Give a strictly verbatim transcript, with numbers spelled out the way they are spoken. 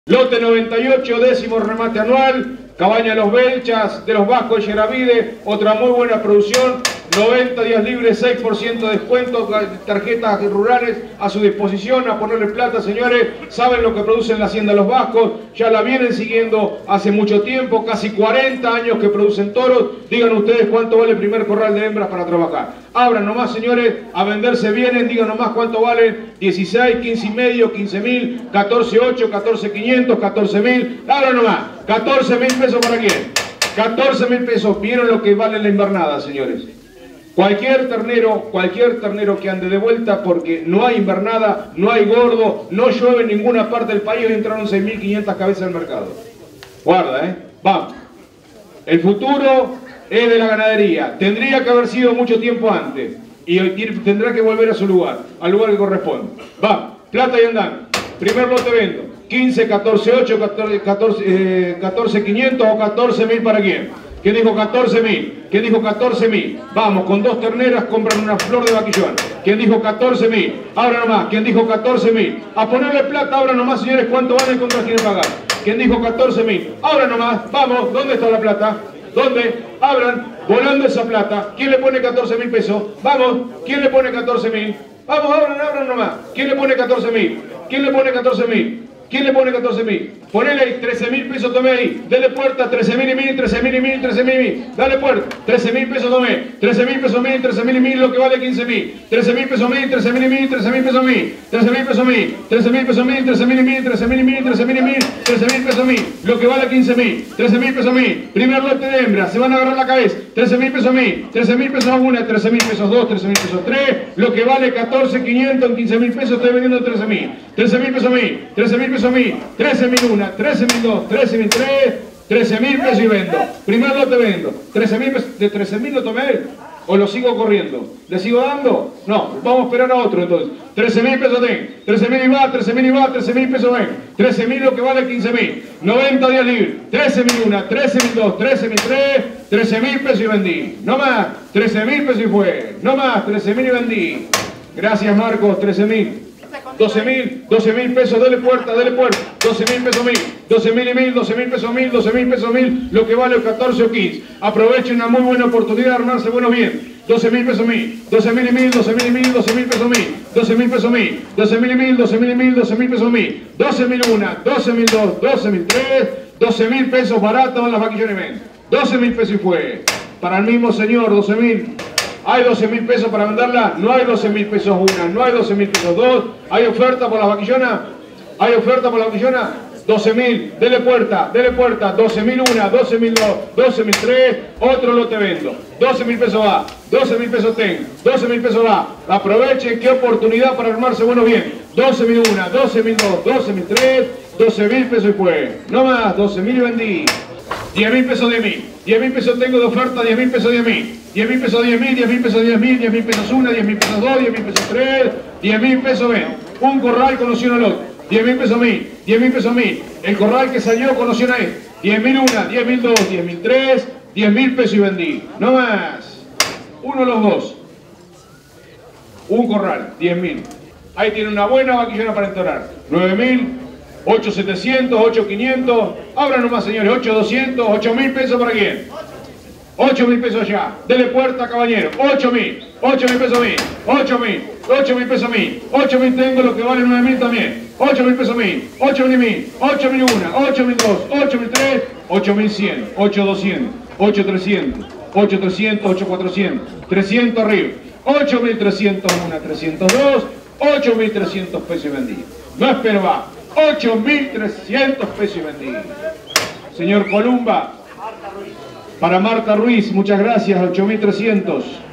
Lote noventa y ocho, décimo remate anual, Cabaña Los Belchas, de los Vascos de Yeravide, otra muy buena producción, noventa días libres, seis por ciento de descuento, tarjetas rurales a su disposición, a ponerle plata, señores, saben lo que producen la Hacienda Los Vascos, ya la vienen siguiendo hace mucho tiempo, casi cuarenta años que producen toros, digan ustedes cuánto vale el primer corral de hembras para trabajar. Abran nomás, señores, a venderse vienen, digan nomás cuánto valen, dieciséis, quince y medio, quince mil, catorce ocho, catorce quinientos, catorce mil, abran nomás, catorce mil pesos para quién, catorce mil pesos, vieron lo que vale la invernada, señores. Cualquier ternero, cualquier ternero que ande de vuelta porque no hay invernada, no hay gordo, no llueve en ninguna parte del país, entraron seis mil quinientas cabezas al mercado. Guarda, eh, vamos. El futuro es de la ganadería, tendría que haber sido mucho tiempo antes y tendrá que volver a su lugar, al lugar que corresponde. Vamos, plata y andan. Primer lote vendo, quince, catorce, ocho, catorce, quinientos o catorce mil para quién. ¿Quién dijo catorce mil? ¿Quién dijo catorce mil? Vamos, con dos terneras compran una flor de vaquillón. ¿Quién dijo catorce mil? Ahora nomás. ¿Quién dijo catorce mil? A ponerle plata ahora nomás, señores, ¿cuánto vale contra quieren pagar? ¿Quién dijo catorce mil? Ahora nomás. Vamos, ¿dónde está la plata? ¿Dónde? Abran, volando esa plata. ¿Quién le pone catorce mil pesos? Vamos, ¿quién le pone catorce mil? Vamos, abran, abran nomás. ¿Quién le pone catorce mil? ¿Quién le pone catorce mil? ¿Quién le pone catorce mil? Ponele ahí, trece mil pesos tomé ahí. Dele puerta, trece mil y mil, trece mil y mil, trece mil y mil. Dale puerta, trece mil pesos tomé. trece mil pesos mil, trece mil y mil, lo que vale quince mil. trece mil pesos mil, trece mil y mil, trece mil pesos mil. trece mil pesos mil, trece mil pesos mil, trece mil y mil, trece mil y mil, trece mil y mil, trece mil pesos mil, lo que vale quince mil. trece mil pesos mil. Primer lote de hembra, se van a agarrar la cabeza. trece mil pesos mil, trece mil pesos una, trece mil pesos dos, trece mil pesos tres, lo que vale catorce quinientos en quince mil pesos, estoy vendiendo trece mil. trece mil pesos mil, trece mil pesos mil, trece mil una, trece mil dos, trece mil tres, trece mil pesos y vendo. Primer lote vendo. trece mil pesos, de trece mil lo tomé o lo sigo corriendo. ¿Le sigo dando? No, vamos a esperar a otro entonces. trece mil pesos tengo. trece mil y va, trece mil y va, trece mil pesos ven. trece mil lo que vale quince mil. noventa días libres. trece mil una, trece mil dos, trece mil tres, trece mil pesos y vendí. No más, trece mil pesos y fue. No más, trece mil y vendí. Gracias Marcos, trece mil. doce mil, doce mil pesos, dale puerta, dale puerta, doce mil pesos mil, doce mil y mil, doce mil pesos mil, doce mil pesos mil, lo que vale el catorce o quince. Aprovechen una muy buena oportunidad de armarse buenos bien. doce mil pesos mil, doce mil y mil, doce mil y mil, doce mil pesos mil, doce mil pesos mil, doce mil y mil, doce mil y mil, doce mil pesos mil, doce mil una, doce mil dos, doce mil tres, doce mil pesos baratos en las vaquillones ven. doce mil pesos y fue. Para el mismo señor, doce mil. ¿Hay doce mil pesos para venderla? No hay doce mil pesos una, no hay doce mil pesos dos. ¿Hay oferta por las vaquillonas? ¿Hay oferta por la vaquillona? doce mil, dele puerta, dele puerta, doce mil una, doce mil dos, doce mil tres, otro lote vendo. doce mil pesos va, doce mil pesos tengo, doce mil pesos va. Aprovechen, qué oportunidad para armarse bueno bien. doce mil una, doce mil dos, doce mil tres, doce mil pesos y fue. No más, doce mil y vendí. diez mil pesos, diez mil. diez mil pesos tengo de oferta, diez mil pesos, diez mil. diez mil pesos, diez mil, diez mil pesos, diez mil, diez mil pesos una, diez mil pesos dos, diez mil pesos tres, diez mil pesos ven. Un corral conoció al otro. diez mil pesos mil, diez mil pesos mil. El corral que salió conoció a él. diez mil una, diez mil dos, diez mil tres, diez mil pesos y vendí. No más. Uno los dos. Un corral, diez mil. Ahí tiene una buena vaquillona para entonar. nueve mil. ocho mil setecientos, ocho mil quinientos, abran nomás señores, ocho mil doscientos, ocho mil pesos para quién, ocho mil pesos ya, dele puerta caballero, ocho mil, ocho mil pesos mil, ocho mil, ocho mil pesos mil, ocho mil tengo lo que vale nueve mil también, ocho mil pesos mil, ocho mil mil, ocho mil una, ocho mil dos, ocho mil tres, ocho mil cien, ocho mil doscientos, ocho mil trescientos, ocho mil trescientos, ocho mil cuatrocientos, trescientos arriba, ocho mil trescientos uno, trescientos dos, ocho mil trescientos pesos y vendí. No espero va. ocho mil trescientos pesos y vendí. Señor Columba, para Marta Ruiz, muchas gracias, ocho mil trescientos.